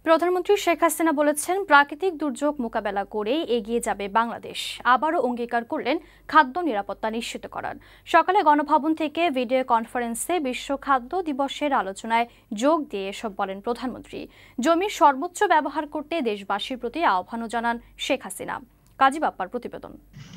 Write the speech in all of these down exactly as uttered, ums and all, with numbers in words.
প্রধানমন্ত্রী শেখ হাসিনা বলেছেন, প্রাকৃতিক দুর্যোগ মোকাবেলা করেই এগিয়ে যাবে বাংলাদেশ। আবারও অঙ্গীকার করলেন খাদ্য নিরাপত্তা নিশ্চিত করার। সকালে গণভবন থেকে ভিডিও কনফারেন্সে বিশ্ব খাদ্য দিবসের আলোচনায় যোগ দিয়ে এসব বলেন প্রধানমন্ত্রী। জমির সর্বোচ্চ ব্যবহার করতে দেশবাসীর প্রতি আহ্বানও জানান শেখ হাসিনা। কাজী বাপ্পার প্রতিবেদন।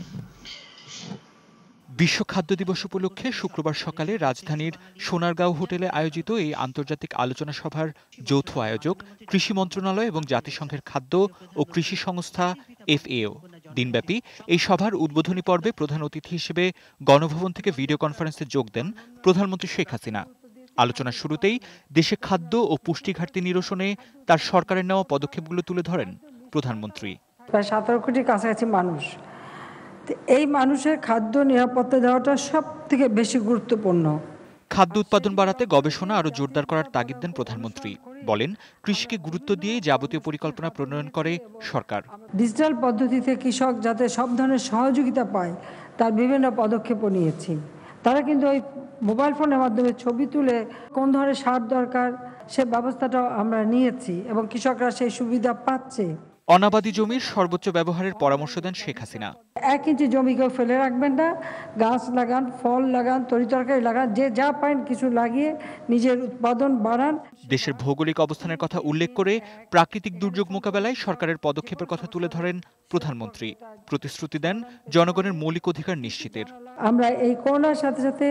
বিশ্ব খাদ্য দিবস উপলক্ষে শুক্রবার সকালে রাজধানীর সোনারগাঁও হোটেলে আয়োজিত এই আন্তর্জাতিক আলোচনা সভার যৌথ আয়োজক কৃষি মন্ত্রণালয় এবং জাতিসংঘের খাদ্য ও কৃষি সংস্থা এফ এ ও। দিনব্যাপী এই সভার উদ্বোধনী পর্বে প্রধান অতিথি হিসেবে গণভবন থেকে ভিডিও কনফারেন্সে যোগ দেন প্রধানমন্ত্রী শেখ হাসিনা। আলোচনার শুরুতেই দেশে খাদ্য ও পুষ্টি ঘাটতি নিরসনে তার সরকারের নেওয়া পদক্ষেপগুলো তুলে ধরেন প্রধানমন্ত্রী। প্রায় সতেরো কোটির কাছাকাছি মানুষ, এই মানুষের খাদ্য নিরাপত্তা দেওয়াটা সব থেকে বেশি গুরুত্বপূর্ণ। খাদ্য উৎপাদন বাড়াতে গবেষণা আরও জোরদার করার তাগিদ দেন প্রধানমন্ত্রী। বলেন, কৃষিকে গুরুত্ব দিয়ে যাবতীয় পরিকল্পনা প্রণয়ন করে সরকার। ডিজিটাল পদ্ধতিতে কৃষক যাতে সব ধরনের সহযোগিতা পায় তার বিভিন্ন পদক্ষেপও নিয়েছি। তারা কিন্তু ওই মোবাইল ফোনের মাধ্যমে ছবি তুলে কোন ধরনের সার দরকার সে ব্যবস্থাটাও আমরা নিয়েছি এবং কৃষকরা সেই সুবিধা পাচ্ছে। অনাবাদি জমির সর্বোচ্চ ব্যবহারের পরামর্শ দেন শেখ হাসিনা। এক ইঞ্চি জমি কেউ ফেলে রাখবেন না, গাছ লাগান, ফল লাগান, তরিতরকারি লাগান, যে যা পারেন কিছু লাগিয়ে নিজের উৎপাদন বাড়ান। দেশের ভৌগোলিক অবস্থানের কথা উল্লেখ করে প্রাকৃতিক দুর্যোগ মোকাবেলায় সরকারের পদক্ষেপের কথা তুলে ধরেন প্রধানমন্ত্রী। প্রতিশ্রুতি দেন জনগণের মৌলিক অধিকার নিশ্চিতের। আমরা এই করোনার সাথে সাথে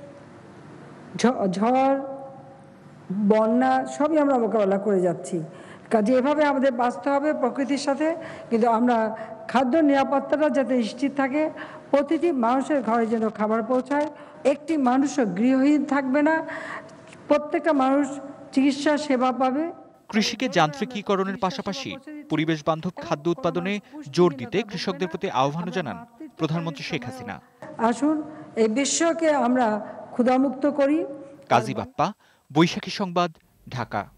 ঝড়, বন্যা সবই আমরা মোকাবেলা করে যাচ্ছি। কাজে এভাবে আমাদের বাঁচতে হবে প্রকৃতির সাথে, কিন্তু আমরা খাদ্য নিরাপত্তাটা যাতে নিশ্চিত থাকে, প্রতিটি মানুষের ঘরে যেন খাবার পৌঁছায়, একটি মানুষও গৃহহীন থাকবে না, প্রত্যেকটা মানুষ চিকিৎসা সেবা পাবে। কৃষিকে যান্ত্রিকীকরণের পাশাপাশি পরিবেশ বান্ধব খাদ্য উৎপাদনে জোর দিতে কৃষকদের প্রতি আহ্বান জানান প্রধানমন্ত্রী শেখ হাসিনা। আসুন এই বিশ্বকে আমরা ক্ষুধামুক্ত করি। কাজী বাপ্পা, বৈশাখী সংবাদ, ঢাকা।